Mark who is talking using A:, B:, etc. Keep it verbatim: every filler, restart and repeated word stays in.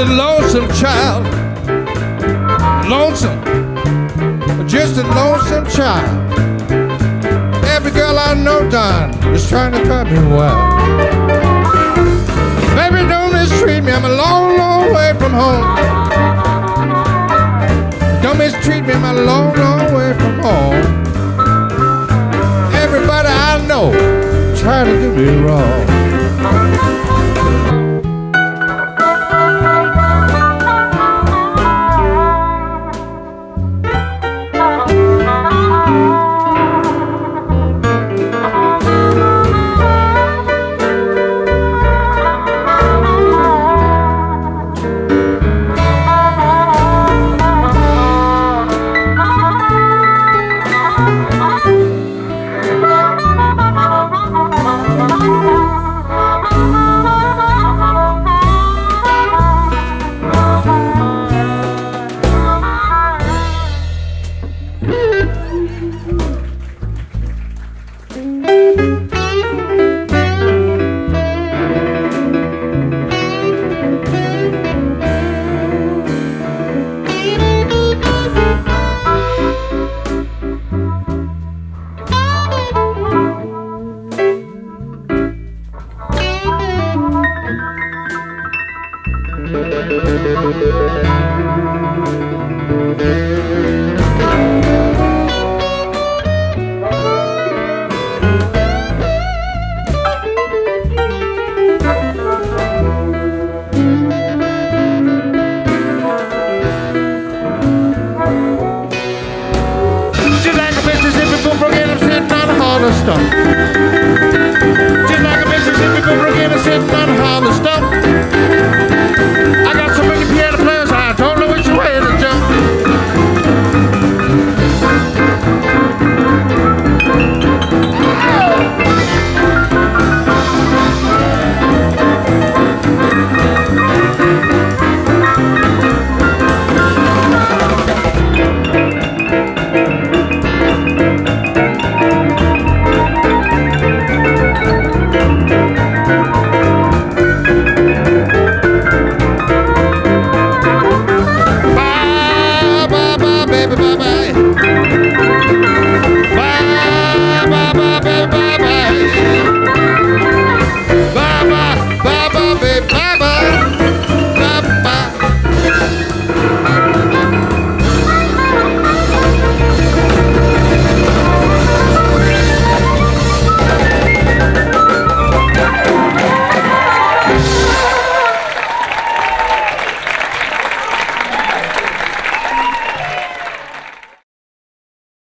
A: lonesome child, lonesome, just a lonesome child. Every girl I know, Don, is trying to cut me wild. Baby, don't mistreat me, I'm a long, long way from home. Don't mistreat me, I'm a long, long way from home. Everybody I know trying to do me wrong. Just like a Mississippi bull, forget I'm sitting on a hollow stump.